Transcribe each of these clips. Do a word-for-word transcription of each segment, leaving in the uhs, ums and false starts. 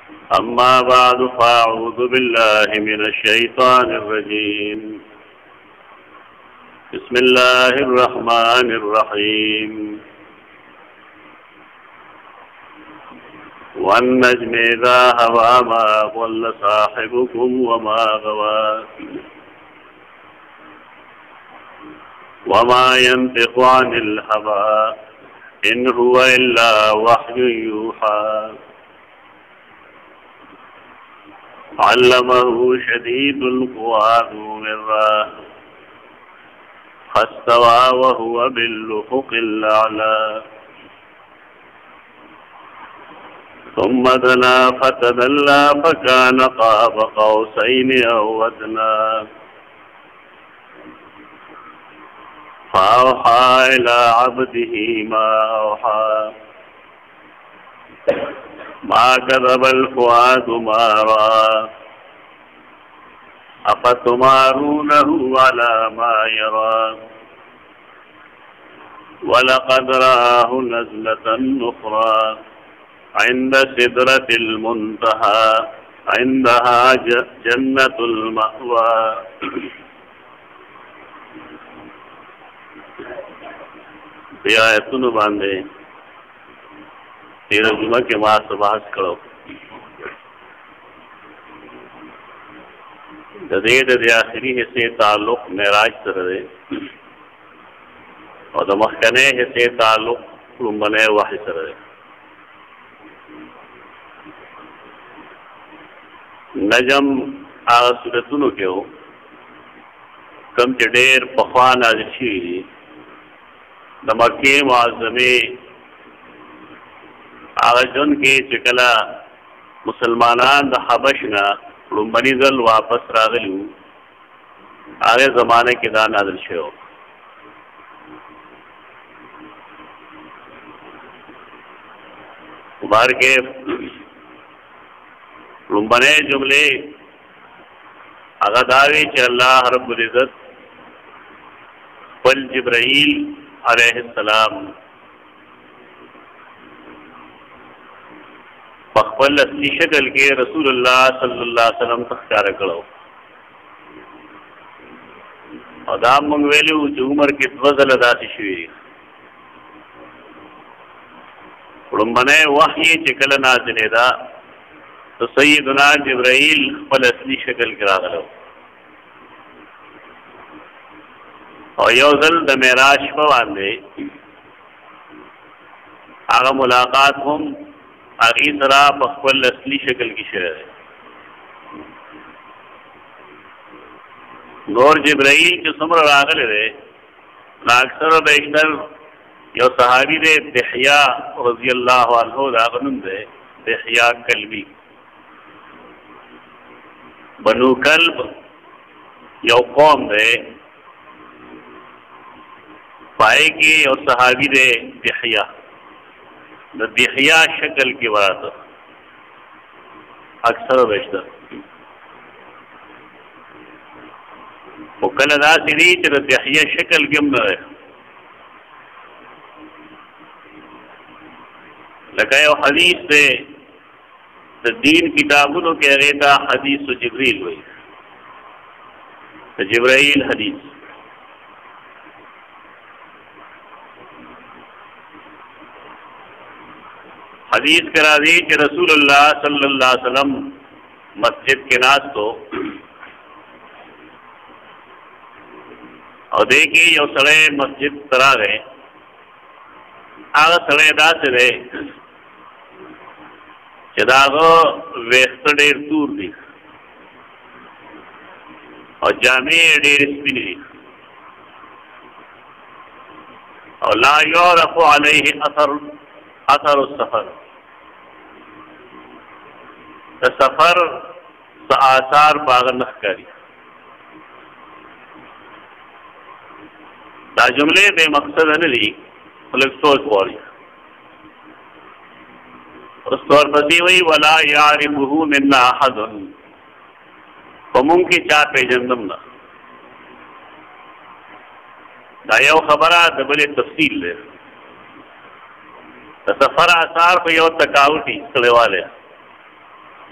अम्मा बाद फ़अऊज़ु बिल्लाहि मिनश्शैतानिर्रजीम। बिस्मिल्लाहिर्रहमानिर्रहीम। वन्नज्मि इज़ा हवा मा ज़ल्ल साहिबुकुम वमा गवा वमा यंतिक़ु अनिल हवा इन हुवा इल्ला वह्युन यूहा। अल्लमहु शदीदुल क़ुवा ज़ू मिर्रा फस्तवा वहुवा बिल-उफ़ुक़िल अ'ला। सुम्मा दना फ़तदल्ला फ़कान क़ाब क़ौसैनि अव अदना। फ़अवहा इला अब्दिही मा अवहा। मा कज़बल फ़ुआदु मा रआ। अफ़तुमारूनहु अला मा यरा। वलक़द रआहु नज़लतन उख़रा इंद सिदरतिल मुंतहा इंदहा जन्नतुल मअवा। आयतुन बांधे तेरह जुमा के मास बहस करो दे दे आखिरी हिस्से ताल्लुक मेराज सर दे और दमखने हिस्से ताल्लुक रुमने वाहि सर दे। नजम आगा सूरतुनो के हो कम चडेर पखवा नाज़िल शुई द मक्के मुअज़्ज़मे आगा जन के चिकला मुसलमानान द हबशना रुम्बनी ज़ल वापस रागलू आगे ज़माने के दा नाज़िल शुई। बार के रुम्बने जुमले आगा दावे चे अल्लाह रब्बुल इज़्ज़त पल जिब्राईल अलैहिस्सलाम पखपल असली शक्ल के रसूलुल्लाह सल्लल्लाहु अलैहि वसल्लम तख्तार करो और दाम मंगवेलू जो उमर के वज़ल दासी शुई रुम्बने वही चिकल नाज़िल दा तो सैयदना जिब्राईल पल असली शक्ल के रागलो और योजल द मेराज पवांदे आगा मुलाकात हम आगी सरा पखपल असली शक्ल की शेर है। गौर जिब्राईल के सुमर रागल रे नाक्सर बेशतर यो सहाबी दे दिहया रज़ी अल्लाह अन्हु रागनुन दे दिहया कल्बी बनु कल्ब यो कौम दे पाए की और सहाबी दे दिहया द दिहया शक्ल की बात अक्सर बेशतर वो कल अदा सीरी च दिहया शक्ल क्यों न है लगाए हदीस से दीन किताबों के रेता हदीस जिब्रील हुई जिब्राईल हदीस हदीस करा दी कि रसूलुल्लाह सल्लल्लाहु अलैहि वसल्लम मस्जिद के नाज तो और देखिए यो सड़े मस्जिद तरा रहे आगा सड़े दास रहे चदागो वेस्त डेर दूर दी और जामे डेर स्पिनी और ला युरफ़ु अलैहि असर असर सफर सफर आसार बाग नखकारी दा जुमले बेमकसद नहीं सोच पौड़ी उस तौर पर दी हुई वला यारिफुहु मिन्ना अहदुन कमुम की चा पेजंदम ना दायो खबरा दबले तफसील ले सफर आसार पे यो तकाउटी सड़े वाले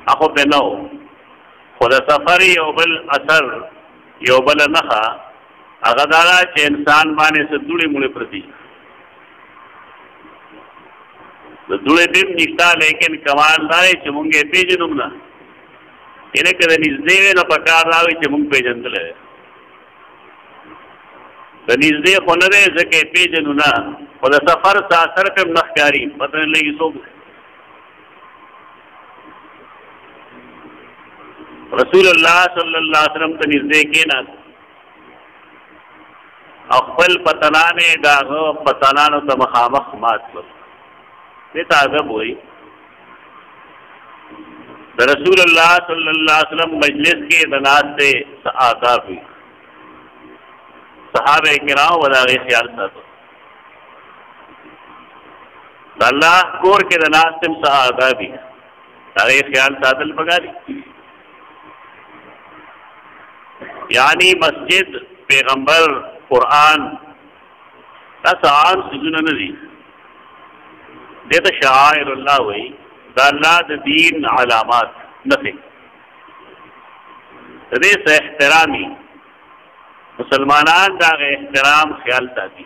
اخو په نو خو د سفر یو بل اثر یو بل نخا هغه دا چې انسان باندې څه دوړې مونږ پرتی د دوړې دې نشتا لیکن کمال دا چې مونږه پیژنو نه اینه کده نږدې نه پکار راوي چې مونږ پیژندل د نږدې خو نه دی ځکه پیژنو نه خو د سفر اثر په نخکاری پته نه لګي څوک رسول الله صلی الله علیه وسلم ته نږدې کېناست خپل پتنانې داغه پتنانو ته مخامخ مات کړ دې ته عذاب وایي د رسول الله صلی الله علیه وسلم مجلس کې د ناسته آداب وي صحابه کرام وداغه خیال ساتو د الله کور کې د ناسته آداب وي هغه خیال ساتل پکاري یعنی مسجد پیغمبر قرآن تاسو عام سجونه نه دي دته شعائر الله وي دا الله د دین علامات نه دي دې څه احترامي مسلمانان دا احترام خیال ساتي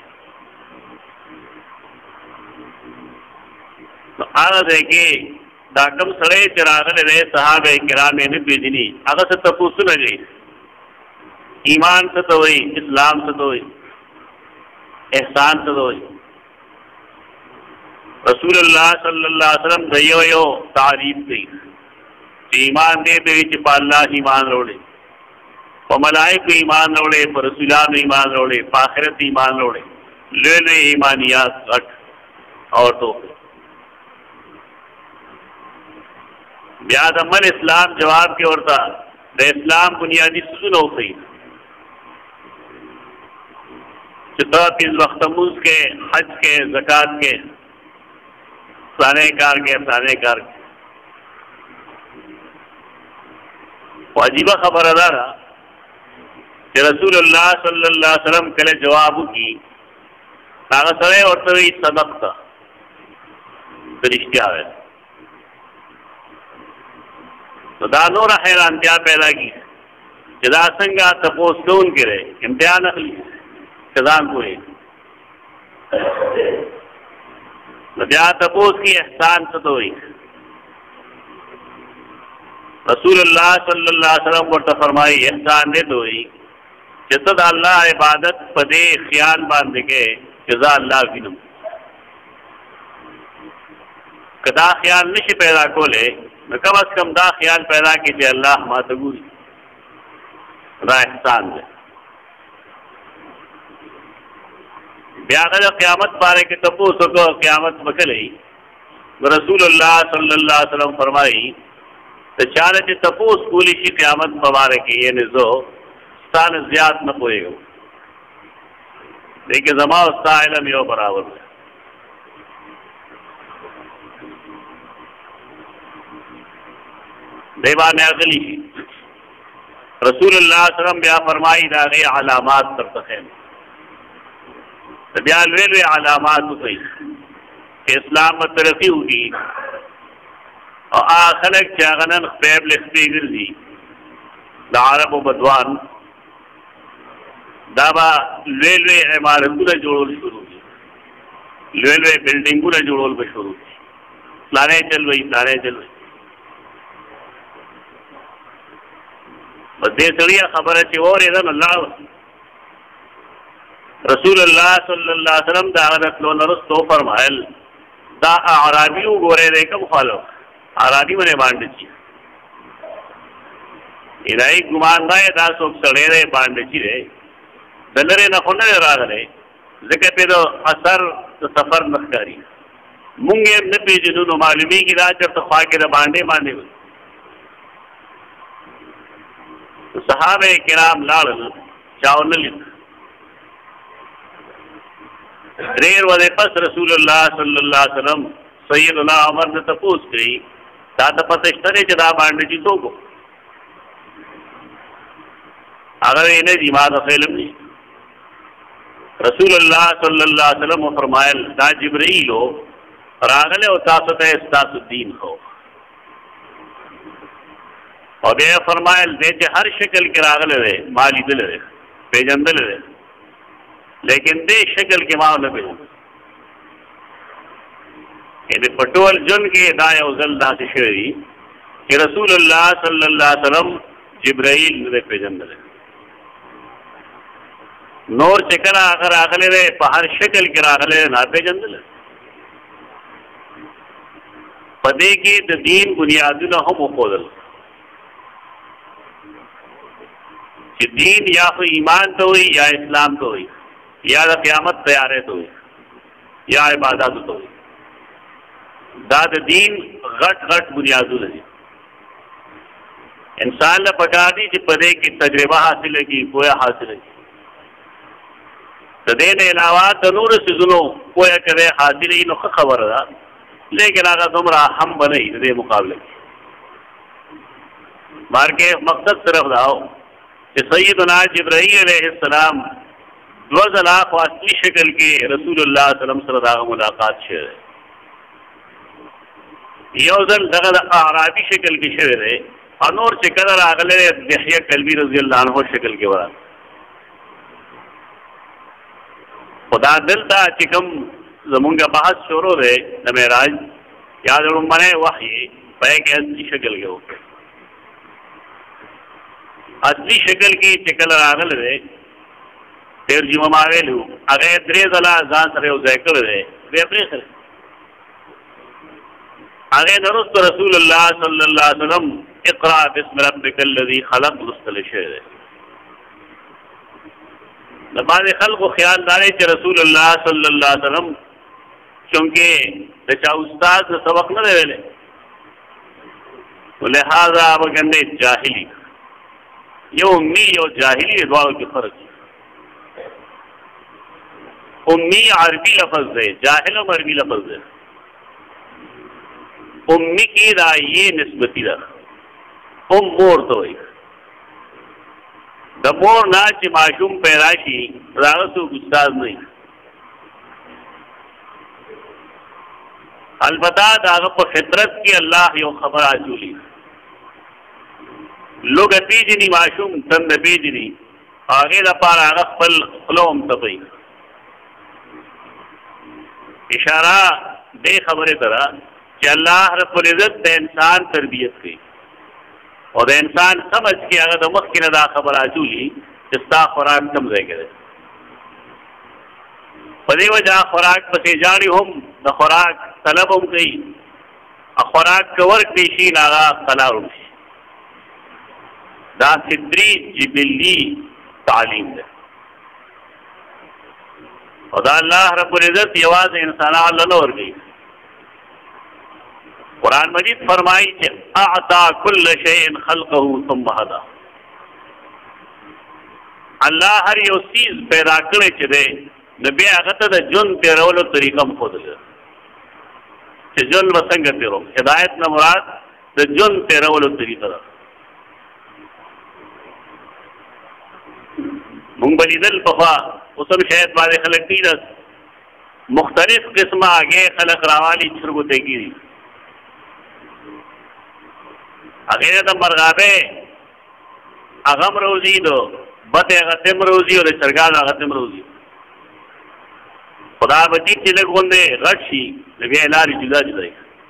نو هغه ځکه دا کوم سره چې راغلي صحابه کرام یې نه پیژني هغه څه تاسو نه لري ایمان څه ته وایي اسلام څه ته وایي احسان څه ته وایي رسول الله صلی الله علیه وسلم د یو یو تعریف کوي چې ایمان دې دی چې په الله ایمان وروړي په ملائکه ایمان وروړي په رسولانو ایمان وروړي په آخرت ایمان وروړي لوی لوی ایمانیات غټ او تو بیا د عمل اسلام جواب کې ورته د اسلام بنیادی څه وخی چې تا پنځه وخت موږ کې حج کې زکات کې سارے کار کے سارے کار کے عجیب خبر ادا رہا کہ رسول اللہ صلی اللہ علیہ وسلم کلے جواب کی کاغذ سڑے اور توی صدق تھا فرشتے آوے تو دا نور حیرانتیا پیدا کی جدا سنگا تپوس کون کرے امتحان اخلی کزان کوئی بیا تپوس کی احسان ستوئی رسول اللہ صلی اللہ علیہ وسلم ورته فرمائی احسان دے دوئی چې ته د الله عبادت په دې خیال باندې کې جزا الله وینم کدا خیال نشي پیدا کوله نو کم از کم دا خیال پیدا کی چې الله ما ته ګوري دا احسان دی بیا د قیامت بارے کې تاسو کو قیامت وکړي رسول الله صلی الله علیه وسلم فرمایي ته چاله چې تاسو کولی شي قیامت مبارک کې یعنی زو ستان زیات نه پويګو دغه زما او علم یو برابر دیوان اغلی رسول الله صلی الله علیه وسلم بیا فرمایي دا غي علامات ترتخه بیا لوی لوی علامات کوي اسلام ترقی ہوگی اور آخلق چاغنن خبیب لخبی گردی دا عرب و بدوان دا با لوی لوی عمارتونه جوړول شروع دي لوی لوی بلډینګونه جوړول به شروع دي پلانې چلوي پلانې چلوي په دې سړیا خبره چې اورې ده الله رسول الله صلی الله علیه وسلم دا حضرت لو نرستو فرمایل دا اعرابی وګوره دې کوم خالو اعرابی باندې باندې چی الای ګمان دا دا څوک سړی دی باندې چی دی دلره نه خو نه راغلی ځکه په دو اثر د سفر نخکاری مونږ یې نه پیژنو نو معلومی کی دا چې خوا کې د باندې باندې صحابه کرام لاړل چاول ریر ودے پس رسول اللہ صلی اللہ علیہ وسلم سیدنا عمر نے تپوس کری تا تا پتشتنے چدا بانڈے جی تو کو اگر انہیں دیماد خیلم نہیں رسول اللہ صلی اللہ علیہ وسلم فرمائل دا جبرائیل ہو راغلے و تاسط استاس الدین ہو और बे फरमायल दे च हर शक्ल के रागले रे माली दिल रे पेजंदल रे लेकिन दे शक्ल के माव न पेजन ये पटोल जुन के दाया उजल दा से शेरी कि रसूलुल्लाह सल्लल्लाहु अलैहि वसल्लम जिब्राइल ने पेजंदल रे नोर चकरा अगर आगले रे हर शक्ल के रागले रे ना पेजंदल पदे के दीन बुनियादी न हम खोदल कि दीन या तो ईमान तो हुई या इस्लाम तो हुई या क़यामत तैयार तो हुई या इबादत तो हुई दाद दीन घट घट बुनियादू है इंसान ने पका दी कि पदे की तजर्बा हासिल की कोया हासिल की तो देने अलावा तनूर से सुनो कोया करे हासिल ही नुख खबर रहा लेकिन अगर तुमरा हम बने दे मुकाबले मार के मकसद तरफ रहो कि सैयदना जिब्राईल अलैहिस्सलाम दो लाख असली शक्ल के रसूलुल्लाह सल्लल्लाहु अलैहि वसल्लम मुलाकात शेर योजन दगल आराबी शक्ल की शेर है अनोर से कदर अगले यहया कल्बी रज़ी अल्लाह अन्हु शक्ल के बरा खुदा दिल था चिकम जमुंगा बहस शोरो रे न मेराज याद मने वही पै के असली शक्ल के हो असली शक्ल की चिकल रागल रे फिर जीव मावेलू अगर द्रे जला जान सरे उजैकल रे वे अपने सरे आगे नरुस्त रसूलुल्लाह सल्लल्लाहु अलैहि वसल्लम इक़रा बिस्मि रब्बिकल लज़ी खलक़ मुस्तल शेर नमाज खल्क़ को ख्याल डाले कि रसूलुल्लाह सल्लल्लाहु अलैहि वसल्लम क्योंकि बेचा उस्ताद ने सबक न दे ले लिहाजा अब गंदे जाहिली ये उम्मी और जाहिली दुआ के फर्क उम्मी अरबी लफ्ज है जाहिल अरबी लफ्ज है उम्मी की राय निस्बती रख उम मोर तो द मोर ना च माशूम पैदाशी रागत उस्ताद नहीं अलबत्ता दाग को फितरत की अल्लाह यो खबर आजूली लोग अतीजनी माशूम तंद बीजनी आगे दपार आग पल खलोम तबई इशारा बे खबर तरह कि अल्लाह रब्बुल इज्जत ने इंसान तरबियत की और इंसान समझ के अगर दमक की नदा खबर आजूली इसका खुराक कम रह गए पदे वजह खुराक पसे जारी हम न खुराक तलब हम गई खुराक कवर पेशी नागा कलार दा फिद्री जिबिली तालीम है और अल्लाह रब्बुल इज्जत यवाज इंसान और गई कुरान मजीद फरमाई कि अअता कुल्ल शैइन खल्क़हु सुम्मा हदा अल्लाह हर यो चीज पैदा करे चले नबी आगत द जुन तेरवलो तरीका में खोद ले कि जुन वसंग तेरो हिदायत न मुराद द जुन तेरवलो तरीका मुंबली दल बफा उसम शायद वाले खलक तीरस मुख्तलिफ किस्म आगे खलक रावाली छुरगुते की अगेर दम मरगाबे अगम रोजी दो बते अगतिम रोजी और सरगाल अगतिम रोजी खुदा बची चिले गोंदे रशी लगे लारी जुदा जुदा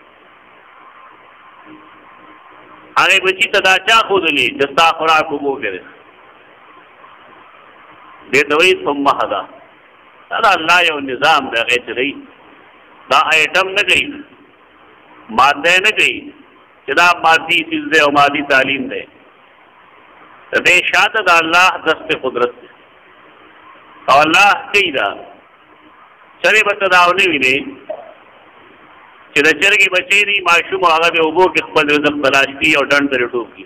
आगे बची तदाचा खुद ली जस्ता खुराक को वो करे बेदवई सुम्मा हदा दादा अल्लाह यो निज़ाम दे गए चली दा आइटम न गई मादे न गई चला मादी चीज़ें और मादी तालीम दे दे शाद अल्लाह दस्त कुदरत और अल्लाह कई दा चले बतदावने मिले चिदचर की बचेरी माशूम आगा दे उबो के खपल रिज़्क़ तलाश की और डंड दे टोकी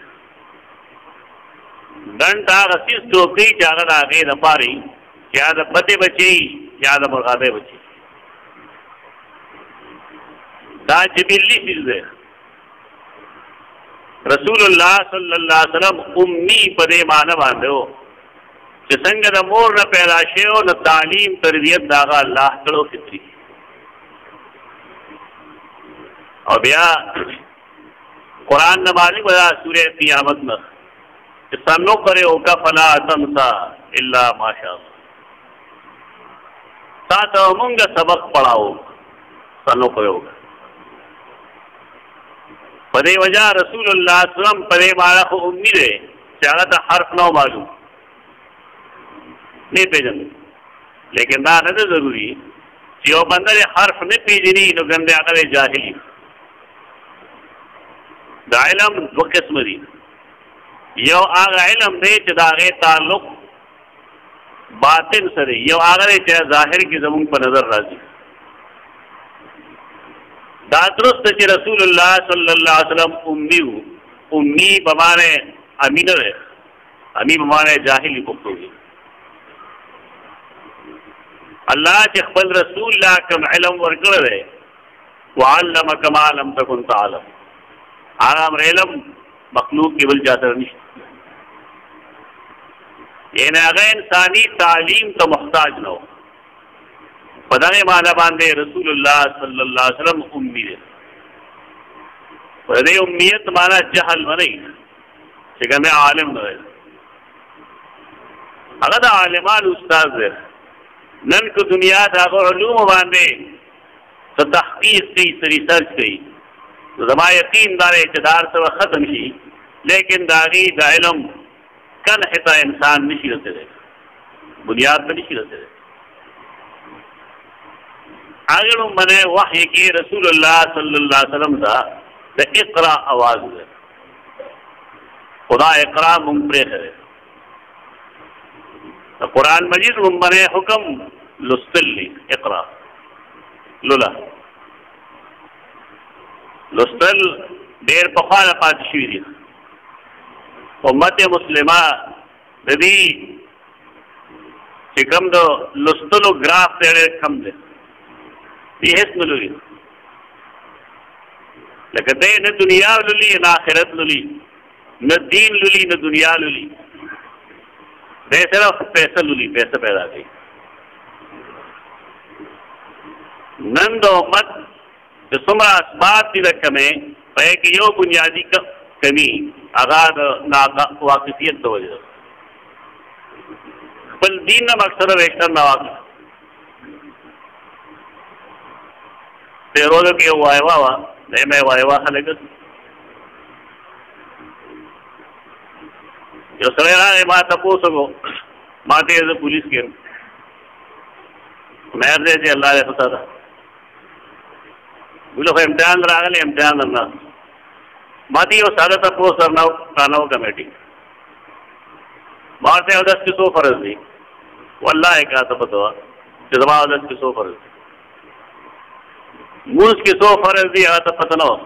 डंड आ रसीस टोकी जागद आगे न पारी क्या द बते बची या द मुर्गाबे बची दा जिबिली चीज़ें रसूलुल्लाह सल्लल्लाहु अलैहि वसल्लम उम्मी पदे मान बांधो संग न मोर न पैदाशे न तालीम तरबियत दागा अल्लाह करो फित्री और भैया कुरान न मालिक बजा सूर्य क़ियामत न सन्नो करे होगा फला तमसा इल्ला माशाअल्लाह साथ अमंग सबक पढ़ाओ सन्नो करे होगा पदे वजह रसूलुल्लाह सल्लम पदे मारा को उम्मीद है चाहत हर्फ न मालूम नहीं पेजन लेकिन ना न जरूरी जो बंदर हर्फ न पेजनी नो गंदे अकल जाहिली दा इल्म दो किस्म दी यो आगा इल्म दे च दागे ताल्लुक बातिन सरे यो आगा दे च जाहिर की जमुन पर नजर राजी दा दुरुस्त च रसूलुल्लाह सल्लल्लाहु अलैहि वसल्लम उम्मी उम्मी बमाने अमीन है अमी बमाने जाहिली पुख्तगी अल्लाह च खपल रसूल ला कम इल्म वर्कड़ है वअल्लम कमा लम तकुन तालम आराम रेलम मखलूक केवल जाता नहीं ये न अगर इंसानी तालीम तो मोहताज न हो पदाने माना बांधे रसूलुल्लाह सल्लल्लाहु अलैहि वसल्लम उम्मी है पदे उम्मीयत माना जहल नहीं शिकन में आलिम न है अगर आलिमान उस्ताद है नन को दुनिया दागो उलूम बांधे तो तहकीक की रिसर्च की तो जमा यकीन दारे इक़्तिदार से वह खत्म ही लेकिन दागी दा इल्म कन हिता इंसान नहीं रहते रहे बुनियाद में नहीं रहते रहे आगे मने वही के रसूलुल्लाह सल्लल्लाहु अलैहि वसल्लम था द इक़रा आवाज है खुदा इक़रा मुंपरे है तो कुरान मजीद मने हुक्म लुस्तली इक़रा लुला लुस्तल देर पखान पातशीरी उम्मत मुस्लिमा नदी चिकम दो लुस्तलो ग्राफ तेरे कम दे ये हिस्म लुली लेकिन दे न दुनिया लुली न आखिरत लुली न दीन लुली न दुनिया लुली दे सिर्फ पैसा लुली पैसा पैदा गई नंद उम्मत जो सुमरा असबाब की रकमे पे कि यो बुनियादी कमी आगाद नावाकिफियत तो वजह बल दीन न मकसद वेक्टर नवाकिफ रोज के वायवा वा नहीं मैं वायवा हलेगा जो सवेरा है माँ तपो सको माते एज पुलिस के मैं दे अल्लाह ने पता था बोलो इम्तिहान रागले इम्तिहान अन्ना माती वो सादा तपो सरना कानो कमेटी मारते उदस की सो फर्ज दी वो अल्लाह है क्या तो पता जमा उदस की सो फर्ज मूस की सो फर्ज दी तो पता न हो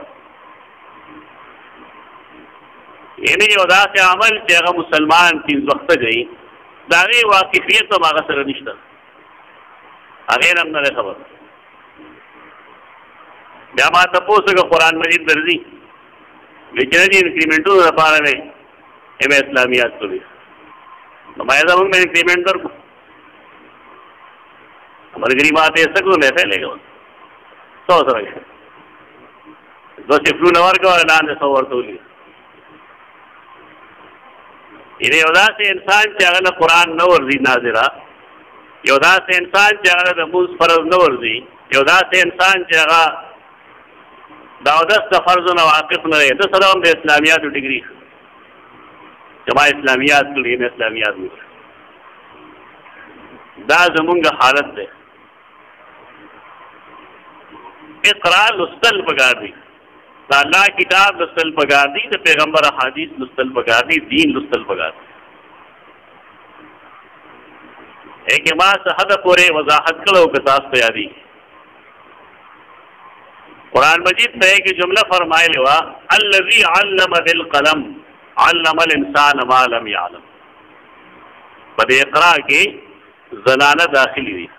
ये नहीं उदा से अमल चाहे मुसलमान तीन वक्त गई दागे वाकिफियत तो मागा सर निश्ता आगे हम न खबर जमा तपो सको कुरान मजीद दर्जी लेकिन जी इंक्रीमेंटों रफार में एम इस्लामियात को भी तो मैं जब मैं इंक्रीमेंट कर हमारे गरीब आते ऐसा क्यों नहीं फैलेगा सौ सौ दो सिफ्लू नवर का और नान सौ और तो इन्हें उदा से इंसान चाहे ना कुरान न वर्जी नाजिरा योदा से इंसान चाहे ना मूस फर्ज न वर्जी योदा से इंसान चाहे दावदस का फर्ज न वाकिफ न रहे तो सदम इस्लामियात डिग्री जमा इस्लामियात के लिए इस्लामियात में दा जमुंगा हालत है इक़रा लुस्तल पगार दी अल्लाह किताब लुस्तल पगार दी तो पैगम्बर हादीस लुस्तल पगार दी दीन लुस्तल पगार दी एक मास हद पूरे वजाहत करो कसास तैयारी कुरान मजीद में एक जुमला फरमाए लेवा अल्लज़ी अल्लम बिल कलम अल्लमल इंसान मा लम यअलम बद इक़रा के ज़नाना दाखिली हुई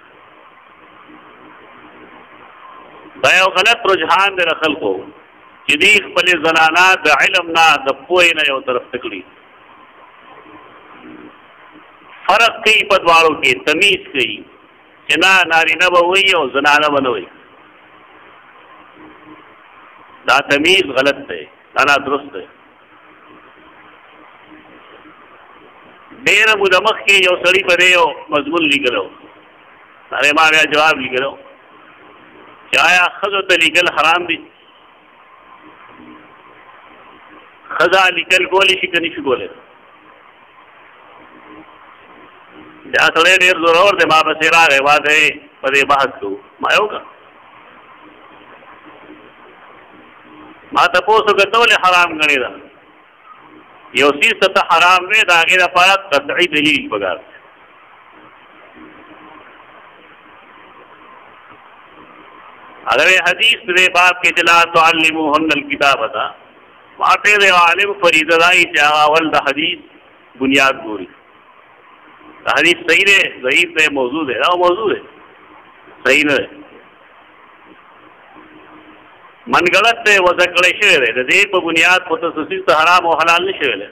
दया गलत रुझान दे रखल को जिदीक पले ज़नाना द इल्म ना द पोए न यो तरफ तकली फर्क कई पदवारों के तमीज कई चिना नारी न बहुई और जनाना बनोई दा तमीज गलत है انا درست دی. ډېره موده مخکې یو سړي په دې یو مضمون لیکلو، هغې ما بیا جواب لیکلو چې آیا ښځو ته لیکل حرام دي؟ ښځه لیکل کولی شي که نه شي کولی؟ دا سړی ډېر زورور دی، ما پسې راغی، ما ته یې په دې بحث کوو. ما یې وکړه، ما تپوس وکړه ته ولې حرام ګڼې ده؟ یو څیز ته ته حرام دی، د هغې لپاره قطعي دلیل پکار دی. اگر حدیث دې باب کې چې لا تعلموهن الکتابة، ما ته د عالم فریضه ده چې هغه اول د حدیث بنیاد ګوري. د حدیث صحیح دی، ضعیف دی، موضوع دی، دا موضوع دی، صحیح نه دی، منګړت دی، وضع کړی شوی دی. د دې په بنیاد متخصص ته حرام او حلال نه شوی دی.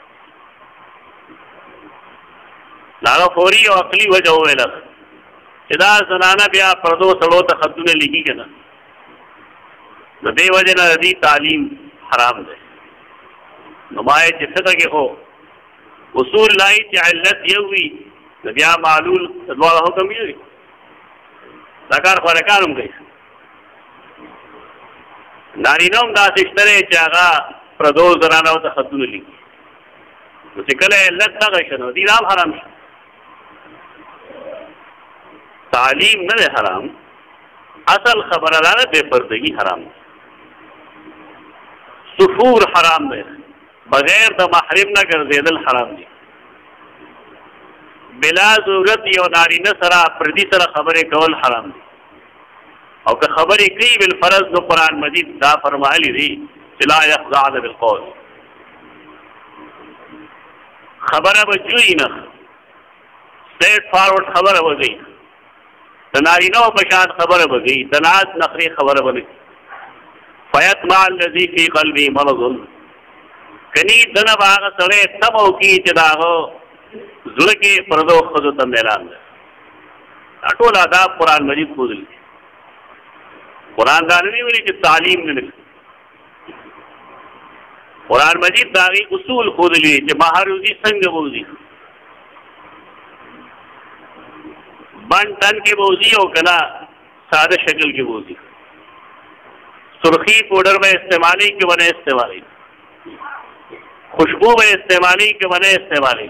د هغه فوري او عقلي وجه وویله چې دا زنانه بیا پردو سړو ته خطونه لیکي که نه، د دې وجې نه د دې تعلیم حرام دی. نو ما یې چې فقه کې خو اصول لایي چې علت یو وي، نو بیا معلول دواړه حکم یو وي. دا کار خو هلکان هم کوي، نارینه هم داسې شته دی چې هغه پردو زنانو ته خطونه لیکي. نو چې کله علت دغه شي نو دین هم حرام شي. تعلیم نه دی حرام، اصل خبره دا ده بې پردګي حرام دی. سفور حرام دی، بغیر د محرم نه ګرځېدل حرام دي. بلا ضرورت یو نارینه سره پردي سره خبرې کول حرام دي. او که خبرې کوي بالفرض نو قرآن مجید دا فرمایلی دی چې لا یخضعن بالقول، خبره به جوړي نه، سټریټ فارورډ خبره به کوي، د نارینهو په شان خبره به کوي، د ناز نخرې خبره به نه کوي. فیطمع الذي فی قلبه مرض، کني دنه به هغه سړی تمه وکړي چې د هغه زړه کې پردو ښځو ته میلان دی. دا ټول آداب قرآن مجید ښودلي. قرآن دا نه دي ویلي چې تعلیم نه کوي، قرآن مجید د هغې اصول ښودلي چې بهر وځي څنګه به وځي، بند تن کې به وځي او که نه ساده شکل کې به وځي، سرخی پوډر به استعمالي که به نه استعمالي، خوشبو به استعمالي که به نه استعمالي،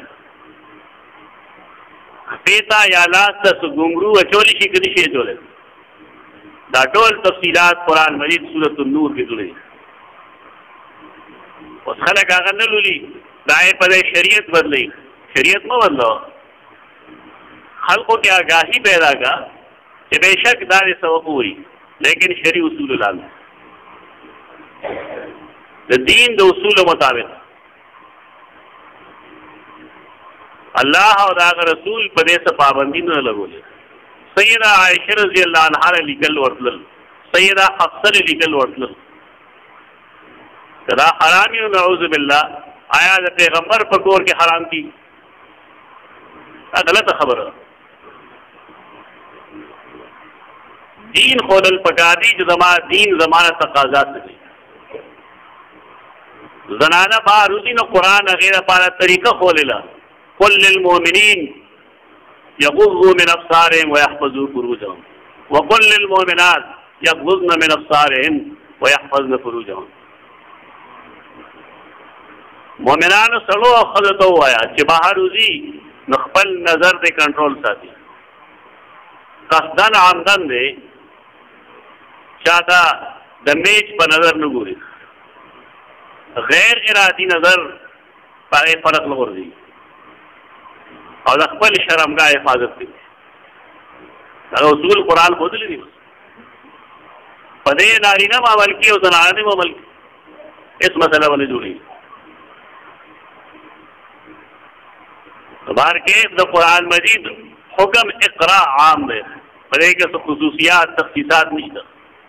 خپې ته یا لاس ته څه ګونګرو اچولی شي که نه شي اچولی. دا ټول تفصیلات قرآن مجید سورة النور کې تللي دي. اوس خلک هغه نه لولي، دا یې په دې شریعت بدلوي. شریعت مه بدلوه، خلقو کې آگاهي پیدا کړه چې بېشک دا دې څه وګوري، لیکن شرعي اصولو لاندې د دین د اصولو مطابق الله او د هغه رسول په دې څه پابندي نه لګولې. سیده عائشه رضی الله عنها لیکل ورتلل، سیده حفصه لیکل ورتلل، دا حرام یو نعوذ بالله. آیا د پیغمبر په کور کې حرام دي؟ دا غلطه خبره. دین خودل پکار دي چې زما دین زمانه تقاضا کوي. زنانه باروزی نو قرآن غیر پارا طریقه خوللا قل للمؤمنین یغضوا من ابصارهم ويحفظوا فروجهم وقل للمؤمنات یغضضن من ابصارهن ويحفظن فروجهم. مؤمنانو سړو او ښځو ته ووایه چې بهر وځي نو خپل نظر دې کنټرول ساتي. قصدن عمدن دی چاته د میچ په نظر نه ګوري، غیر ارادي نظر پاره فرق نه ورځي او د خپل شرمګاه حفاظت کوي. دا اصول قرآن بدلی دي. په دې نارینه عمل کې او زنانه عمل کې اس مسله باندې جوړي. بهر کې د قرآن مجید حکم اقرا عام دی، په دې کې څه خصوصیات تخصیصات نشته.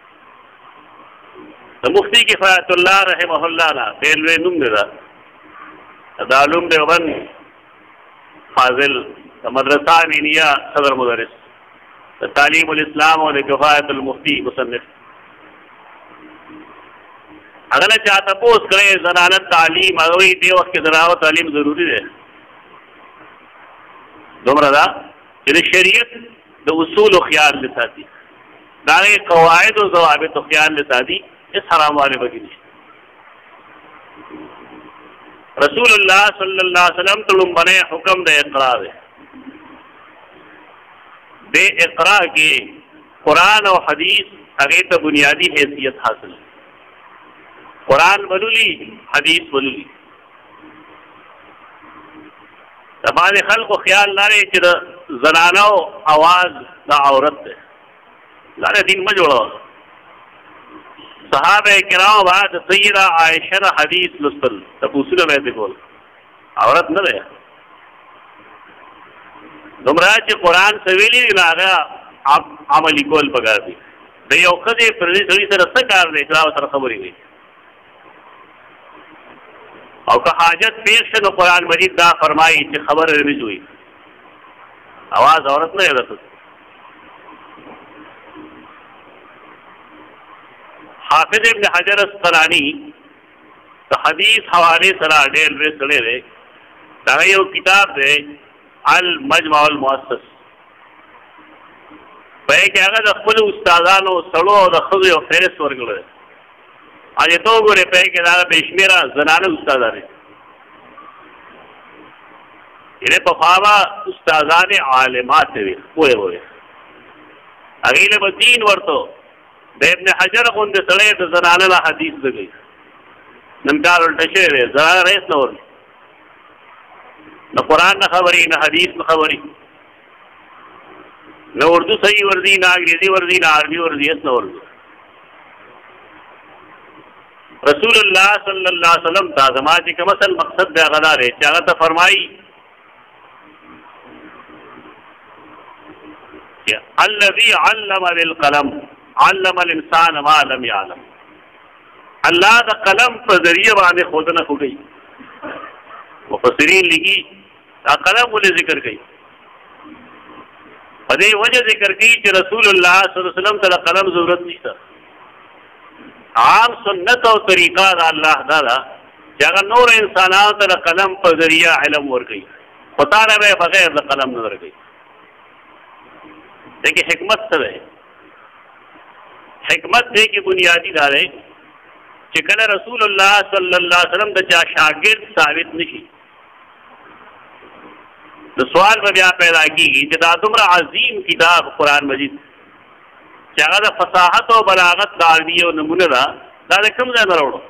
د مفتی کفایت الله رحمه الله نه ډېر لوی نوم دی. دا علوم دیوبند فاضل د مدرسه امینیه صدر مدرس، د تعلیم الاسلام او د کفایت المفتی مصنف. अगला चाहता पोस करे जनानत तालीम अगवी दे वक्त के जनावत तालीम जरूरी है दोमरदा ये शरीयत द उसूल और ख्याल लेता थी दागे कवायद और जवाबित तो ख्याल लेता थी इस हराम वाले बगी रसूलुल्लाह सल्लल्लाहु अलैहि वसल्लम तुम बने हुक्म दे इक़रा दे दे इक़रा के कुरान और हदीस अगे तो बुनियादी हैसियत हासिल कुरान बलुली हदीस बलुली तबाद खल को ख्याल ना रहे कि जनाना आवाज ना औरत है लारे दिन में जोड़ो सहाबे किराम बाद सैयदा आयशा हदीस लुस्तल तब उसूल में बोल औरत न रहे गुमराज कुरान सवेली ना गया आप अमली कोल पगार दी दे औखदे प्रदेश थोड़ी से रस्ता कार दे इकरा सर खबरी गई और का हाजत पेश न कुरान मजीद दा फरमाई कि खबर रिलीज हुई आवाज औरत न है हाफिज इब्न हजर अस्कलानी तो हदीस हवाले सरा डेल रे सड़े रे ताकि वो किताब दे अल मजमाउल मुअस्सस पे के अगर खुद उस्तादानो सड़ो और खुद और फेरस वर्गल आज तो गोरे पे के दादा बेशमेरा जनाने उस्तादाने इन्हें पफावा उस्तादाने आलिमात वे कोई होए अगले बदीन वर्तो इब्न हजर उन सड़े तो जनाने ला हदीस दे गई नमकार उल्टा शेर है जनाना रेस न और न कुरान न खबरी न हदीस न खबरी न उर्दू सही वर्दी न अंग्रेजी वर्दी न अरबी वर्दी न उर्दू रसूलुल्लाह सल्लल्लाहु अलैहि वसल्लम ता समाज का मसल मकसद दे गदा रे चाहत फरमाई कि अल्लज़ी अल्लम बिल कलम अल्लम अल इंसान मा लम यअलम अल्लाह दा कलम पर जरिए बाने खुद न खुद गई मुफस्सिरीन लिखी ता कलम बोले जिक्र गई अदे वजह जिक्र की कि रसूलुल्लाह सल्लल्लाहु अलैहि वसल्लम तला कलम जरूरत नहीं था आम सुन्नत और तरीका अल्लाह दादा जगह नूर इंसान तला कलम पर जरिया इल्म वर गई पता रहे बगैर कलम न वर गई देखिए हिकमत से है हिकमत दे की बुनियादी दारे चिकन रसूलुल्लाह सल्लल्लाहु अलैहि वसल्लम दा शागिर्द साबित नहीं तो सवाल में ब्याह पैदा की कि दादुमरा अजीम किताब कुरान मजीद चाहे फसाहत और बलागत दारवी और नमूने दा दादे कम से न रोड़ो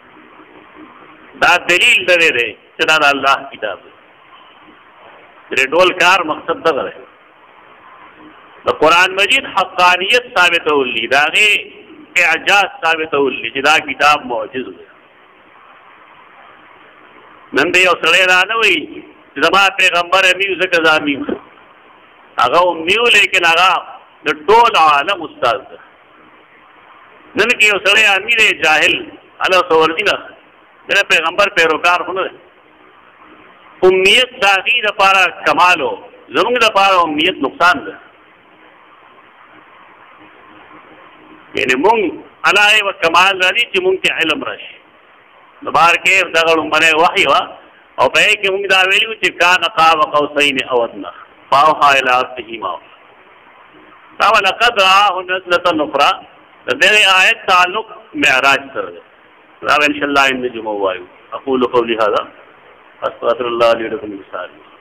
दाद दलील दे रहे चना अल्लाह किताब मेरे डोल कार मकसद दग रहे तो कुरान मजीद हक्कानियत साबित उल्ली दागे एजाज साबित उल्ली जिदा किताब मौजूद हुए नंदे और सड़े रान हुई जमा पैगंबर अमी उसे कजामी अगा उम्मीव लेकिन आगा द टोल आलम उस्ताद नन की सड़े अमीर जाहिल अला सवर्दी ना मेरे पैगंबर पैरोकार होने उम्मीद दागी दपारा कमाल हो जरूर दपारा उम्मीद नुकसान दे यानी मुंग अलाए व कमाल राजी कि मुंग के इल्म रश दोबार के दगड़ मने वही वा और बे के मुंग दावेली कि कान क़ाब क़ौसैन अवदना फाहा इला अब्दिही मा तावा लक़द राअहु नज़लतन उख़रा दे आयत ताल्लुक मेराज कर दे इंशाअल्लाह इन जुमा वायु अक़ूलु क़ौली हाज़ा अस्तग़फिरुल्लाह ली व लकुम।